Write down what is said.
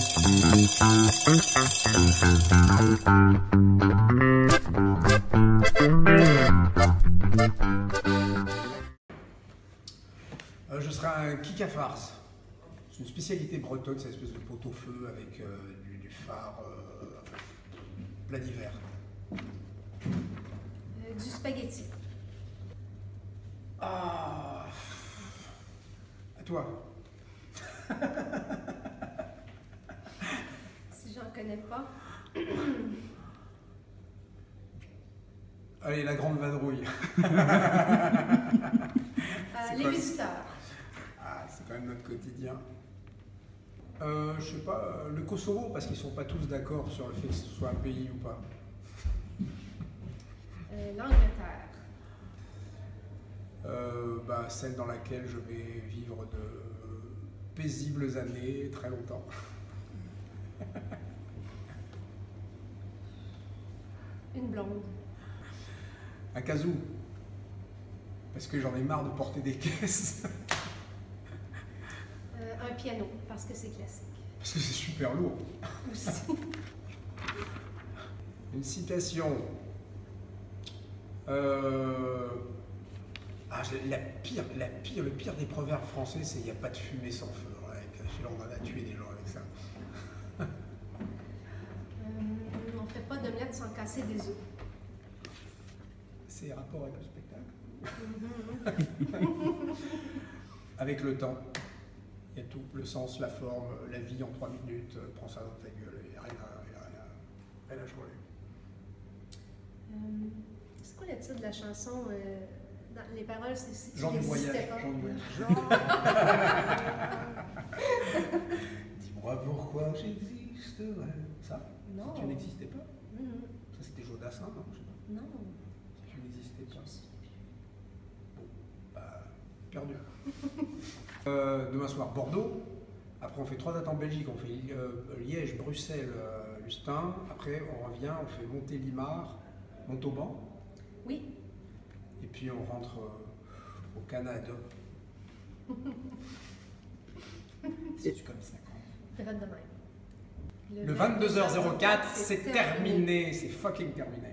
Je serai un kick à farce. C'est une spécialité bretonne, c'est une espèce de pot-au-feu avec du phare, enfin, plat d'hiver. Du spaghetti. Ah, à toi. Si j'en connais pas. Allez, la grande vadrouille. Les visiteurs. Ah, c'est quand même notre quotidien. Je sais pas, le Kosovo, parce qu'ils sont pas tous d'accord sur le fait que ce soit un pays ou pas. L'Angleterre. Celle dans laquelle je vais vivre de paisibles années, très longtemps. Une blonde. Un kazoo. Parce que j'en ai marre de porter des caisses. Un piano, parce que c'est classique. Parce que c'est super lourd. Aussi. Une citation. Le pire des proverbes français, c'est il n'y a pas de fumée sans feu. Ouais, on en a tué des gens avec ça. On ne fait pas d'omelette sans casser des œufs. C'est rapport avec le spectacle. Avec le temps. Il y a tout, le sens, la forme, la vie en 3 minutes, prends ça dans ta gueule, il n'y a rien à changer. C'est quoi le titre de la chanson? Dans les paroles, c'est si tu Jean du voyage. n'existais pas. Jean du voyage. Dis-moi pourquoi j'existerais. Ça? Non. Si tu n'existais pas? Ça c'était Jodassin, non? Je sais pas. Non. Si tu n'existais pas. Bon, perdu. Demain soir, Bordeaux. Après, on fait 3 dates en Belgique. On fait Liège, Bruxelles, Lustin. Après, on revient, on fait Montélimar, Montauban. Oui. Et puis, on rentre au Canada. C'est comme 50. C'est de même. Le 22h04, c'est terminé. C'est fucking terminé.